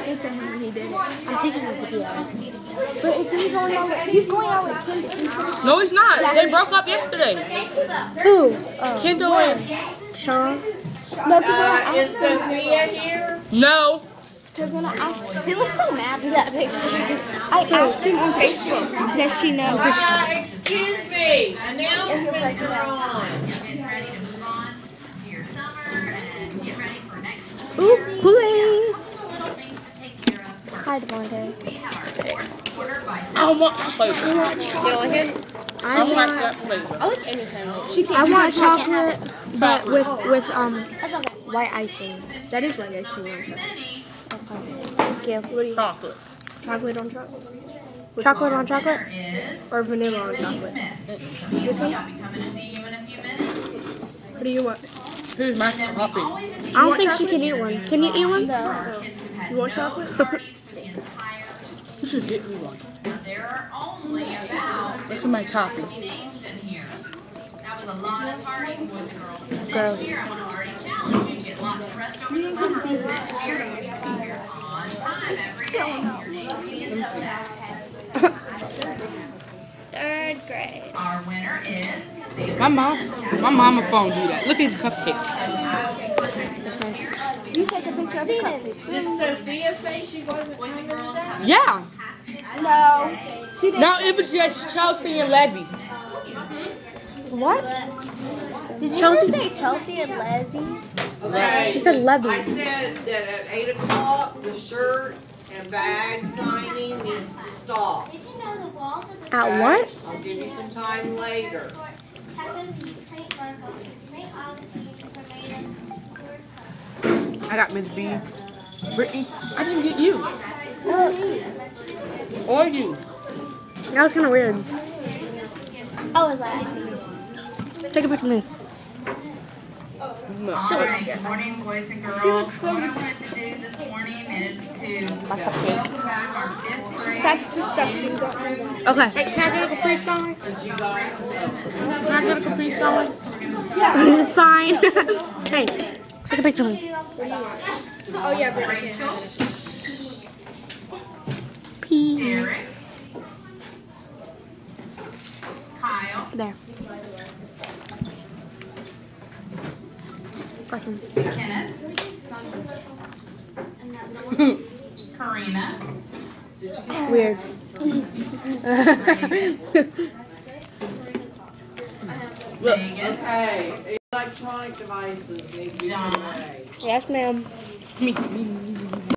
it to him and he did it. I'm taking a video. But it's him going out with, he's going out with Kendall. No, he's not. They broke up yesterday. Who? Kendall and Sean? No, because when I Is asked him, Sophia here? no. because when I asked, He looks so mad in that picture. I asked him on Facebook, does she know? Excuse me. Announcements are on. Ooh, Kool-Aid. Hi, Devontae. I want that flavor. You like it? I like that flavor. I like anything. She I can't. want chocolate, but with That's okay. white icing. That is what I actually want. Thank you. What do you? Chocolate. Chocolate on chocolate? Chocolate on chocolate? Or vanilla on chocolate? This one? What do you want? Here's my topping. I don't think she can eat one. Can you eat one? You want chocolate? You should get me one. There are only about Look at my topping. names in here. That was a lot of parties, boys and girls. This Gross. next year, I'm going to already challenge you to get lots of rest over the summer. Next year, you can be here on time every day. Your name is Third grade. Our winner is My mama phone do that. Look at his cupcakes. You take a picture of the cupcake. Did Sophia say she wasn't coming today? Yeah. No. She didn't. No, it was just Chelsea and Levy. What? Did you just say Chelsea and Leslie? Okay. She said Levy. I said that at 8 o'clock, the shirt and bag signing needs to stop. At what? I'll give you some time later. I got Miss B. Brittany, I didn't get you. Or you. That was kind of weird. I was like, Take a picture of me. No. Alright, good morning, boys and girls. She looks so what I wanted to do this morning is to welcome back our 5th grade. that's disgusting. Don't do that. Okay. Hey, can I get a Capri Sun? Can I get a Capri Sun? There's a sign. Hey, take a picture of me. Oh yeah, but Rachel, Pee. Derek, Kyle, There. Awesome. Kenneth, Karina, Weird. Look. Megan, Okay, electronic devices need to be away. Yes, ma'am. Me.